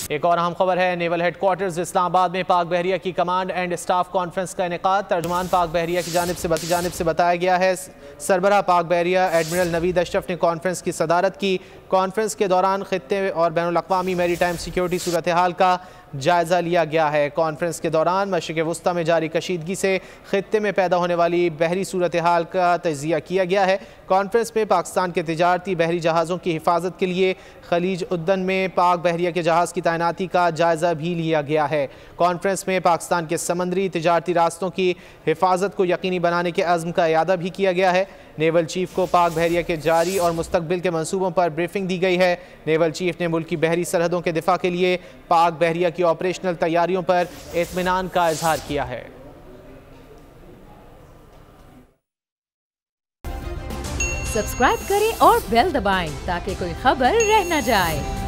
एक और अहम खबर है, नेवल हेडक्वार्टर्स इस्लामाबाद में पाक बहरिया की कमांड एंड स्टाफ कॉन्फ्रेंस का इनेकाद। तर्जुमान पाक बहरिया की जानिब से बताया गया है, सरबराह पाक बहरिया एडमिरल नवीद अशरफ ने कॉन्फ्रेंस की सदारत की। कॉन्फ्रेंस के दौरान खित्ते और बैनुल अक़वामी मैरी टाइम सिक्योरिटी सूरत हाल का जायज़ा लिया गया है। कॉन्फ्रेंस के दौरान मशरिक़ वुस्ता में जारी कशीदगी से खित्ते में पैदा होने वाली बहरी सूरत हाल का तजिया किया गया है। कॉन्फ्रेंस में पाकिस्तान के तिजारती बहरी जहाज़ों की हिफाजत के लिए खलीज उद्दन में पाक बहरिया के जहाज़ की तैनाती का जायज़ा भी लिया गया है। कॉन्फ्रेंस में पाकिस्तान के समंदरी तिजारती रास्तों की हिफाजत को यकीनी बनाने के अज़्म का इयादा भी किया गया है। नेवल चीफ को पाक बहरिया के जारी और मुस्तकबिल के मंसूबों पर ब्रीफिंग दी गई है। नेवल चीफ ने मुल्क की बहरी सरहदों के दिफा के लिए पाक बहरिया की ऑपरेशनल तैयारियों पर इत्मीनान का इजहार किया है। सब्सक्राइब करें और बेल दबाएं ताकि कोई खबर रह न जाए।